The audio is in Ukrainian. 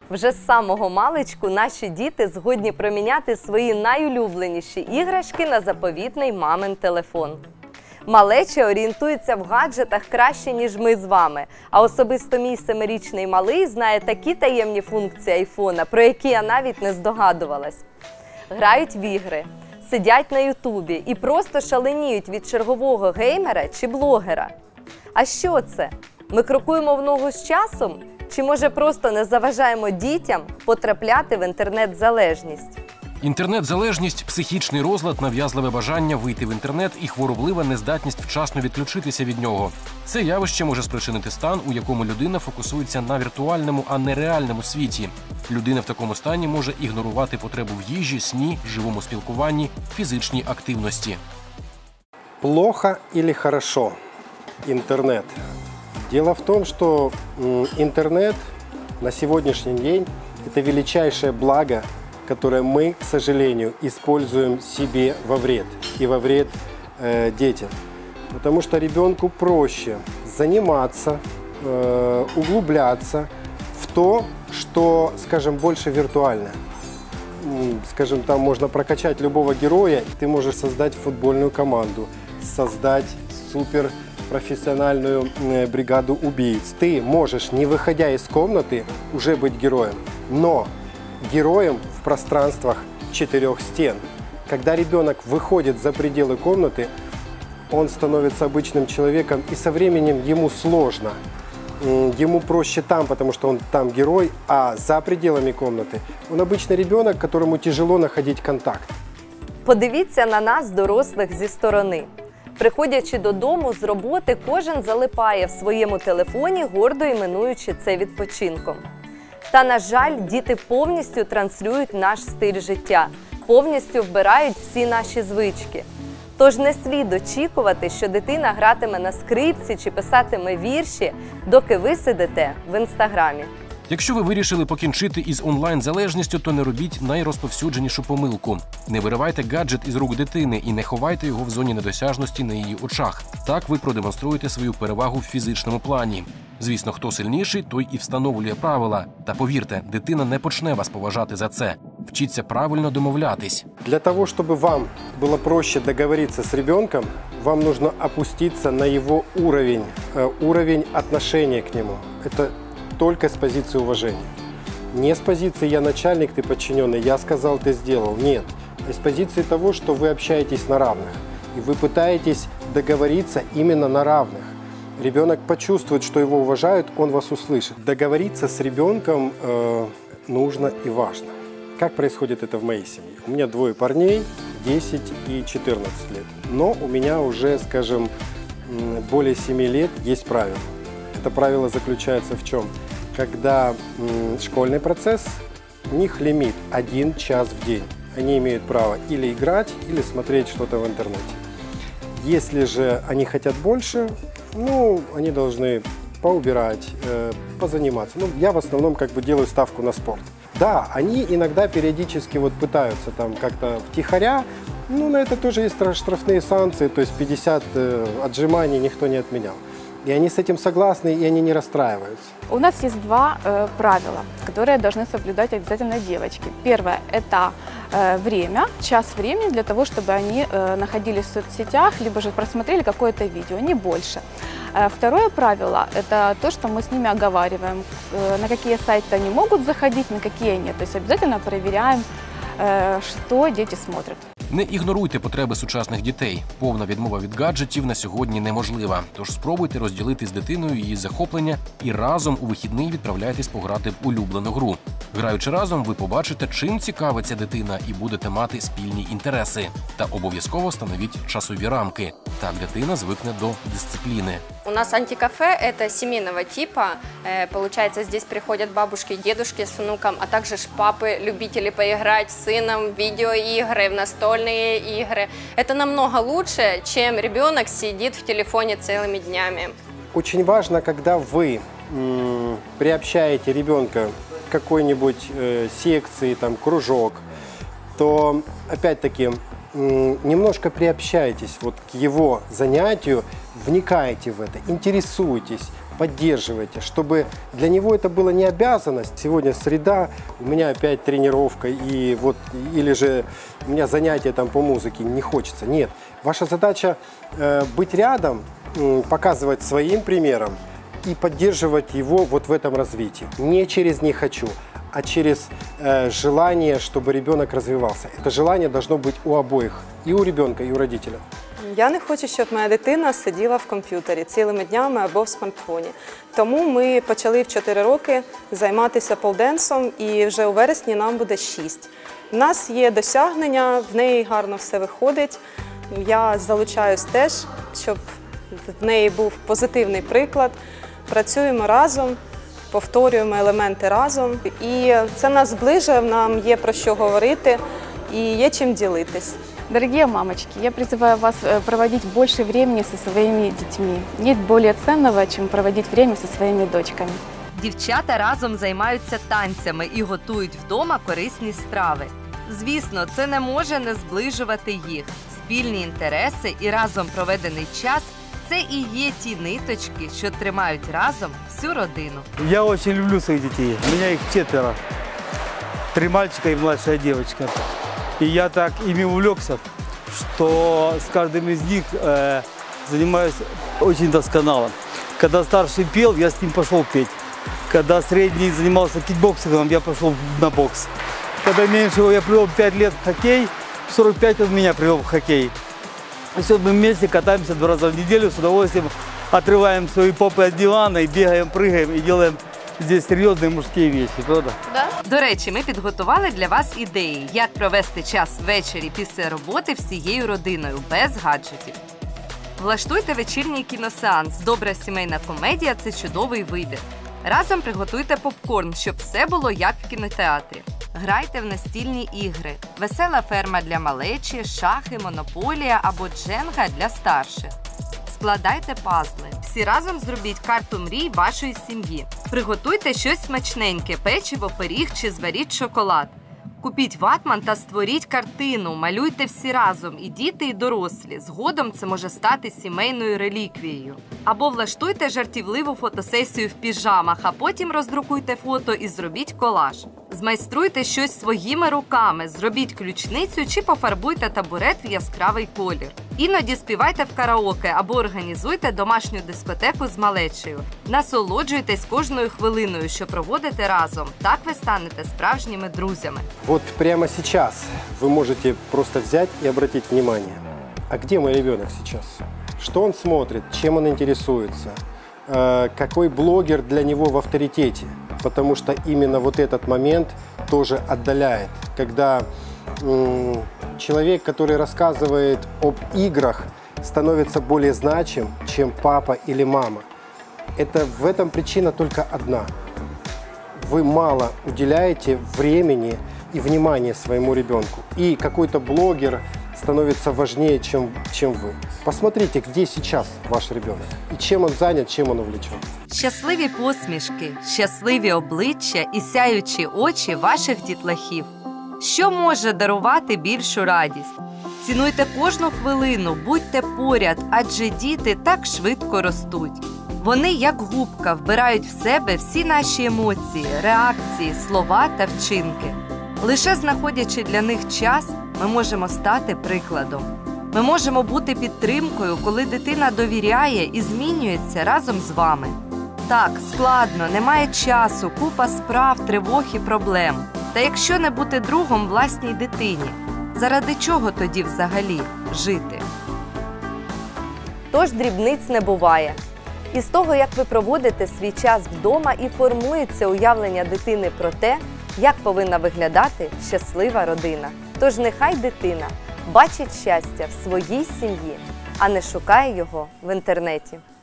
Вже з самого маличку наші діти згодні проміняти свої найулюбленіші іграшки на заповітний мамин телефон. Малеча орієнтується в гаджетах краще, ніж ми з вами. А особисто мій 7-річний малий знає такі таємні функції айфона, про які я навіть не здогадувалась. Грають в ігри, сидять на ютубі і просто шаленіють від чергового геймера чи блогера. А що це? Ми крокуємо в ногу з часом? Чи, може, просто не заважаємо дітям потрапляти в інтернет-залежність? Інтернет-залежність – психічний розлад, нав'язливе бажання вийти в інтернет і хвороблива нездатність вчасно відключитися від нього. Це явище може спричинити стан, у якому людина фокусується на віртуальному, а не реальному світі. Людина в такому стані може ігнорувати потребу в їжі, сні, живому спілкуванні, фізичній активності. Плохо или хорошо интернет? Дело в том, что интернет на сегодняшний день – это величайшее благо, которое мы, к сожалению, используем себе во вред и во вред детям. Потому что ребенку проще заниматься, углубляться в то, что, скажем, больше виртуально. Скажем, там можно прокачать любого героя, и ты можешь создать футбольную команду, создать суперпрофессиональную бригаду убийц. Ты можешь, не выходя из комнаты, уже быть героем, но героем в пространствах 4 стен. Когда ребенок выходит за пределы комнаты, он становится обычным человеком, и со временем ему сложно. Ему проще там, потому что он там герой, а за пределами комнаты он обычный ребенок, которому тяжело находить контакт. Подивіться на нас, дорослих, зі сторони. Приходячи додому з роботи, кожен залипає в своєму телефоні, гордо іменуючи це відпочинком. Та, на жаль, діти повністю транслюють наш стиль життя, повністю вбирають всі наші звички. Тож не слід очікувати, що дитина гратиме на скрипці чи писатиме вірші, доки ви сидите в інстаграмі. Якщо ви вирішили покінчити із онлайн-залежністю, то не робіть найрозповсюдженішу помилку. Не виривайте гаджет із рук дитини і не ховайте його в зоні недосяжності на її очах. Так ви продемонструєте свою перевагу в фізичному плані. Звісно, хто сильніший, той і встановлює правила. Та повірте, дитина не почне вас поважати за це. Вчіться правильно домовлятись. Для того, чтобы вам было проще договориться с ребенком, вам нужно опуститься на его уровень отношения к нему. Это только с позиции уважения. Не с позиции «я начальник, ты подчиненный», «я сказал, ты сделал». Нет. А с позиции того, что вы общаетесь на равных. И вы пытаетесь договориться именно на равных. Ребенок почувствует, что его уважают, он вас услышит. Договориться с ребенком нужно и важно. Как происходит это в моей семье? У меня 2 парней, 10 и 14 лет. Но у меня уже, скажем, более 7 лет есть правило. Это правило заключается в чем? Когда школьный процесс, у них лимит 1 час в день. Они имеют право или играть, или смотреть что-то в интернете. Если же они хотят больше, ну, они должны поубирать, позаниматься. Ну, я в основном как бы делаю ставку на спорт. Да, они иногда периодически вот пытаются там как-то втихаря, ну, на это тоже есть штрафные санкции, то есть 50 отжиманий никто не отменял. И они с этим согласны, и они не расстраиваются. У нас есть 2 правила, которые должны соблюдать обязательно девочки. Первое – это время, час времени для того, чтобы они находились в соцсетях, либо же просмотрели какое-то видео, не больше. Второе правило – это то, что мы с ними оговариваем, на какие сайты они могут заходить, на какие нет. То есть обязательно проверяем, что дети смотрят. Не ігноруйте потреби сучасних дітей. Повна відмова від гаджетів на сьогодні неможлива. Тож спробуйте розділити з дитиною її захоплення і разом у вихідний відправляйтесь пограти в улюблену гру. Граючи разом, ви побачите, чим цікавиться дитина і будете мати спільні інтереси. Та обов'язково встановіть часові рамки. Так дитина звикне до дисципліни. У нас антикафе – это семейного типа. Получается, здесь приходят бабушки и дедушки с внуком, а также папы, любители поиграть с сыном в видеоигры, в настольные игры. Это намного лучше, чем ребенок сидит в телефоне целыми днями. Очень важно, когда вы приобщаете ребенка к какой-нибудь секции, там, кружок, то, опять-таки, немножко приобщайтесь вот к его занятию, вникайте в это, интересуйтесь, поддерживайте, чтобы для него это было не обязанность. Сегодня среда, у меня опять тренировка, и вот, или же у меня занятия там по музыке, не хочется. Нет, ваша задача быть рядом, показывать своим примером и поддерживать его вот в этом развитии. Не через «не хочу», а через желание, чтобы ребенок развивался. Это желание должно быть у обоих, и у ребенка, и у родителя. Я не хочу, щоб моя дитина сиділа в комп'ютері цілими днями або в смартфоні. Тому ми почали в 4 роки займатися полденсом, і вже у вересні нам буде 6. У нас є досягнення, в неї гарно все виходить. Я залучаюсь теж, щоб в неї був позитивний приклад. Працюємо разом, повторюємо елементи разом. І це нас зближує, нам є про що говорити і є чим ділитись. Дорогие мамочки, я призываю вас проводить больше времени со своими детьми. Нет более ценного, чем проводить время со своими дочками. Дівчата разом займаються танцями і готують вдома корисні страви. Звісно, це не може не зближувати їх. Спільні інтереси і разом проведений час – це і є ті ниточки, що тримають разом всю родину. Я очень люблю своих детей. У меня их 4. 3 мальчика и младшая девочка. И я так ими увлекся, что с каждым из них занимаюсь очень досконало. Когда старший пел, я с ним пошел петь. Когда средний занимался кикбоксингом, я пошел на бокс. Когда меньшего я привел 5 лет в хоккей, 45 он меня привел в хоккей. И все, мы вместе катаемся 2 раза в неделю, с удовольствием отрываем свои попы от дивана и бегаем, прыгаем и делаем здесь серйозні мужські речі, правда? Да? До речі, ми підготували для вас ідеї, як провести час ввечері після роботи всією родиною, без гаджетів. Влаштуйте вечірній кіносеанс. Добра сімейна комедія – це чудовий вибір. Разом приготуйте попкорн, щоб все було як в кінотеатрі. Грайте в настільні ігри. Весела ферма для малечі, шахи, монополія або дженга для старших. Складайте пазли. Всі разом зробіть карту мрій вашої сім'ї. Приготуйте щось смачненьке – печиво, пиріг чи зваріть шоколад. Купіть ватман та створіть картину, малюйте всі разом, і діти, і дорослі. Згодом це може стати сімейною реліквією. Або влаштуйте жартівливу фотосесію в піжамах, а потім роздрукуйте фото і зробіть колаж. Змайструйте щось своїми руками, зробіть ключницю чи пофарбуйте табурет в яскравий колір. Іноді співайте в караоке або організуйте домашню дискотеку з малечею. Насолоджуйтесь кожною хвилиною, що проводите разом. Так ви станете справжніми друзями. Вот прямо сейчас вы можете просто взять и обратить внимание, а где мой ребенок сейчас? Что он смотрит, чем он интересуется, какой блогер для него в авторитете? Потому что именно вот этот момент тоже отдаляет, когда человек, который рассказывает об играх, становится более значим, чем папа или мама. В этом причина только одна. Вы мало уделяете времени и внимания своему ребенку. И какой-то блогер становится важнее, чем вы. Посмотрите, где сейчас ваш ребенок. И чем он занят, чем он увлечен. Щасливі посмішки, щасливі обличчя і сяючі очі ваших дітлахів. Що може дарувати більшу радість? Цінуйте кожну хвилину, будьте поряд, адже діти так швидко ростуть. Вони, як губка, вбирають в себе всі наші емоції, реакції, слова та вчинки. Лише знаходячи для них час, ми можемо стати прикладом. Ми можемо бути підтримкою, коли дитина довіряє і змінюється разом з вами. Так, складно, немає часу, купа справ, тривог і проблем. Та якщо не бути другом власній дитині, заради чого тоді взагалі жити? Тож дрібниць не буває. Із того, як ви проводите свій час вдома, і формується уявлення дитини про те, як повинна виглядати щаслива родина. Тож нехай дитина бачить щастя в своїй сім'ї, а не шукає його в інтернеті.